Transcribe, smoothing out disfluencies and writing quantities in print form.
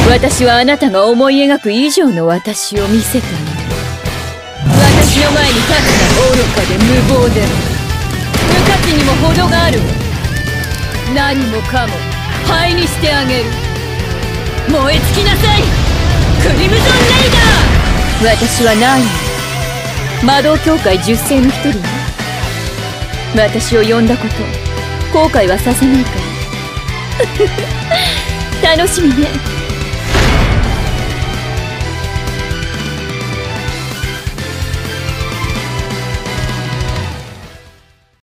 私はあなたが思い描く以上の私を見せてあげる。私の前に立つな。愚かで無謀で無価値にも程があるわ。何もかも灰にしてあげる。燃え尽きなさい、クリムゾンレイダー。私はナーニー、魔導協会10世の一人よ。私を呼んだこと後悔はさせないから楽しみね。